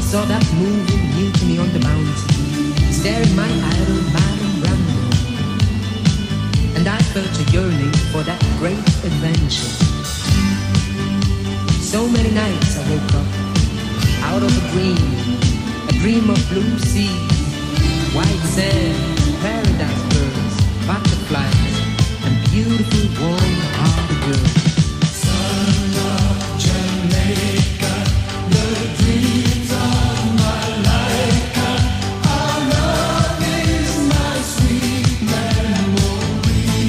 saw that moving mutiny on the mountain, staring my idol Marlon Brando. And I felt a yearning for that great adventure. So many nights I woke up out of a dream of blue sea, white sand, paradise birds, butterflies, and beautiful warm-hearted girls. Son of Jamaica, the dreams of my life, our love is my sweet memory.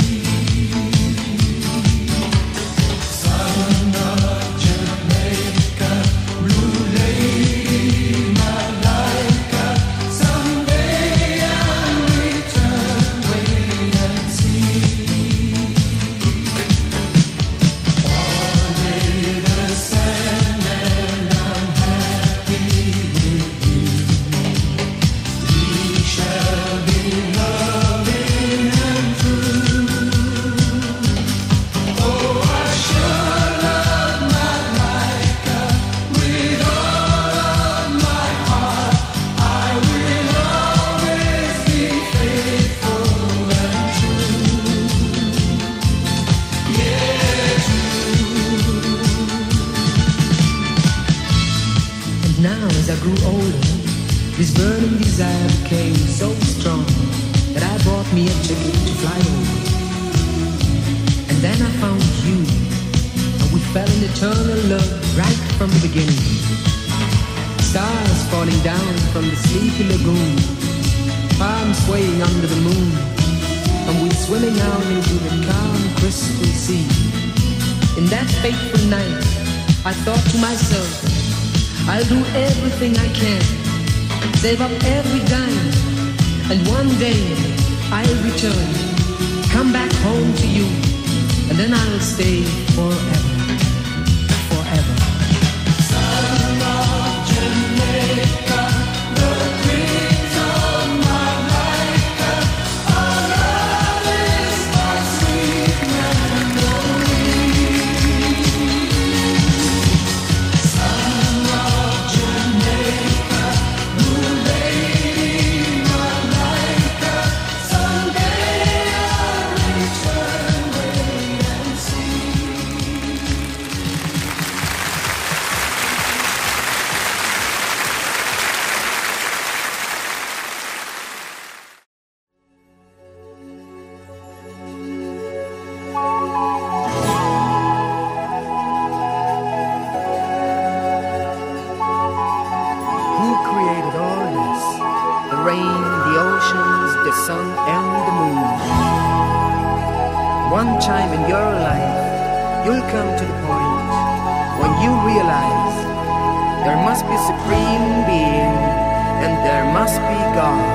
Son of Jamaica, blue lady, my life, someday I'll return, wait and see. Now as I grew older, this burning desire became so strong that I bought me a ticket to fly over. And then I found you, and we fell in eternal love right from the beginning. Stars falling down from the sleepy lagoon, palms swaying under the moon, and we swimming out into the calm crystal sea. In that fateful night, I thought to myself, I'll do everything I can, save up every dime, and one day I'll return, come back home to you, and then I'll stay forever, forever. Son of Jamaica, the dreams of my life, our love is my sweet memory. Son of Jamaica, blue lady, my life, someday I'll return, wait and see. Who created all this? The rain, the oceans, the sun, and the moon. One time in your life, you'll come to the point when you realize there must be a supreme being and there must be God.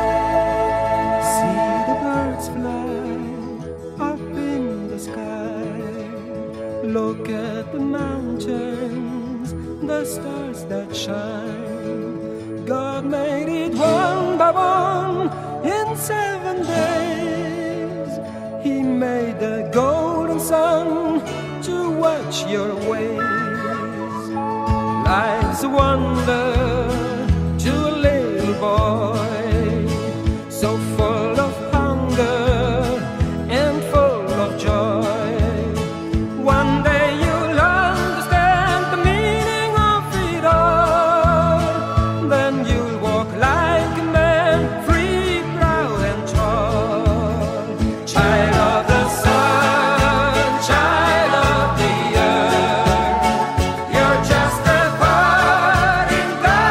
See the birds fly up in the sky. Look at the mountains, the stars that shine. God made it one by one in 7 days. He made the golden sun to watch your ways. Life's a wonder to a little boy, so full of hunger and full of joy. One day you'll understand the meaning of it all. Then you'll walk like a man, free, proud and tall. Child of the sun, child of the earth, you're just a part in God.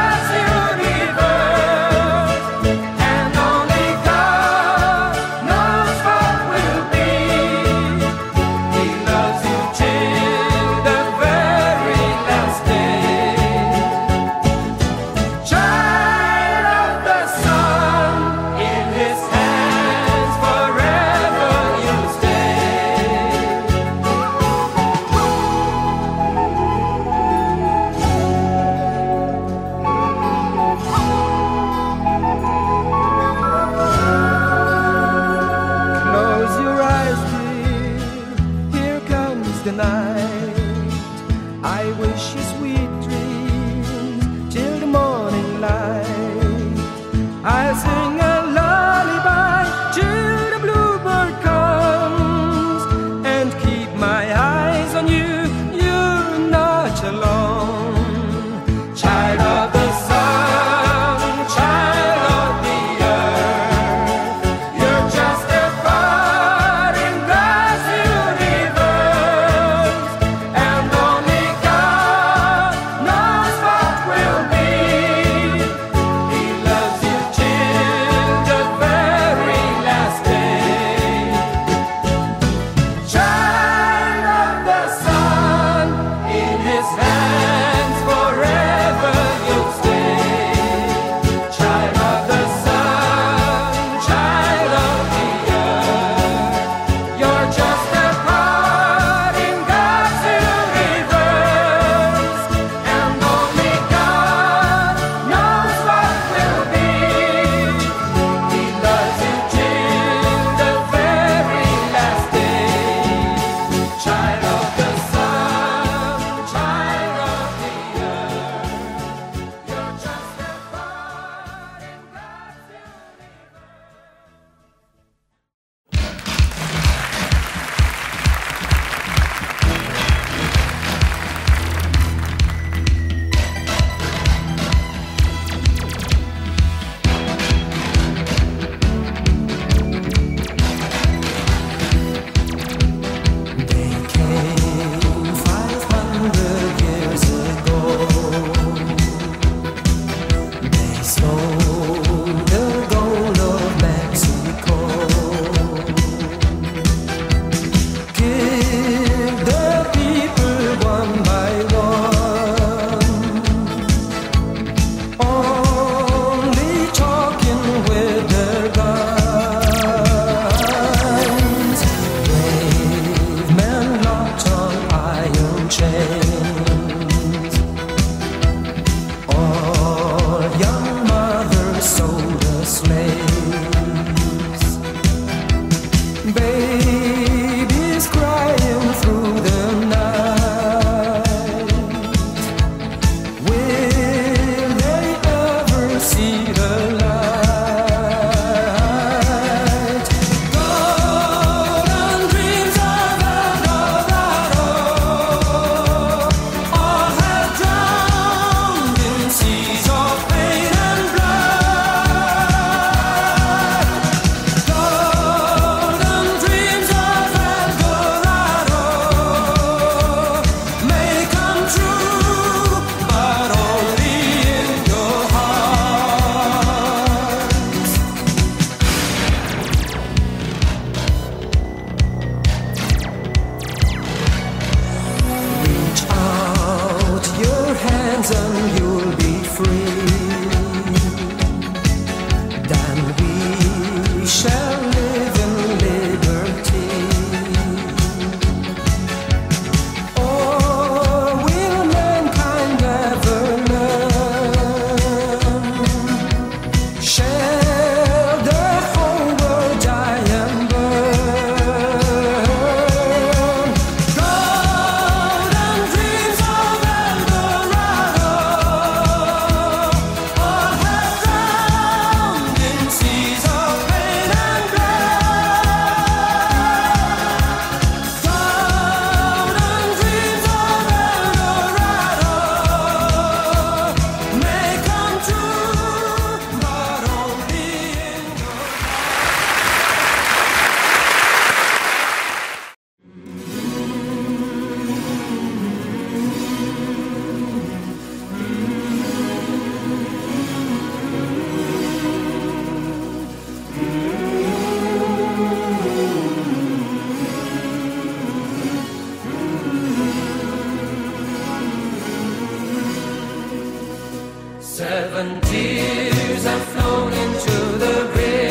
7 tears have flown into the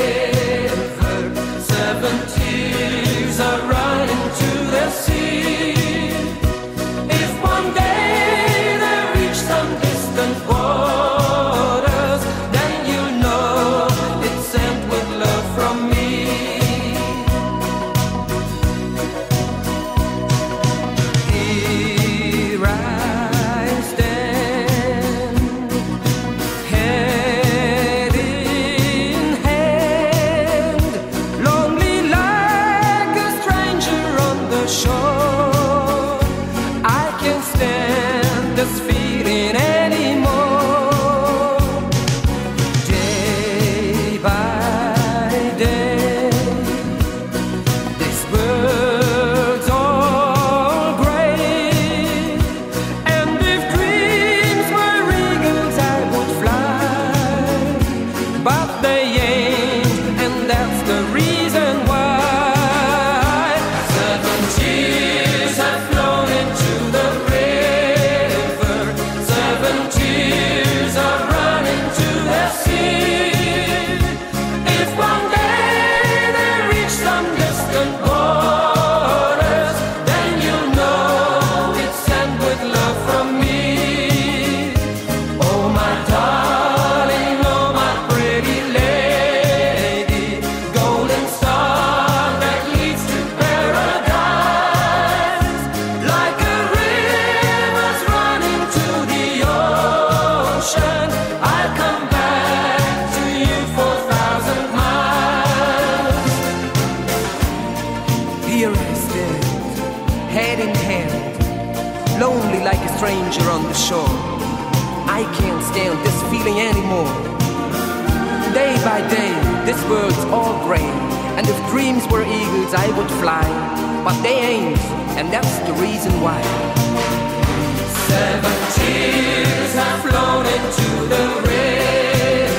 river. 7 tears are running to the sea. If one day they reach some distant waters, then you'll know it's sent with love from me. Here I stand, hand in hand, lonely like a stranger on the shore. I can't stand this feeling anymore. Day by day, this world's all gray, and if dreams were eagles I would fly, but they ain't, and that's the reason why. 7 tears have flown into the river. 7 tears are running to the sea. If one day they reach some distant waters, then you'll know it's sent with love from me. Oh my darling, oh my pretty lady, golden star that leads to paradise. Like a river's running to the ocean, I'll come back to you for 1,000 miles. Here I stand, head in hand, lonely like a stranger on the shore. I can't stand this feeling anymore. Day by day, this world's all gray, and if dreams were eagles I would fly, but they ain't, and that's the reason why. 7 tears have flown into the river.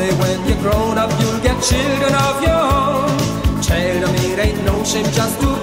Someday when you're grown up, you'll get children of your own. Child, I mean, it ain't no shame just to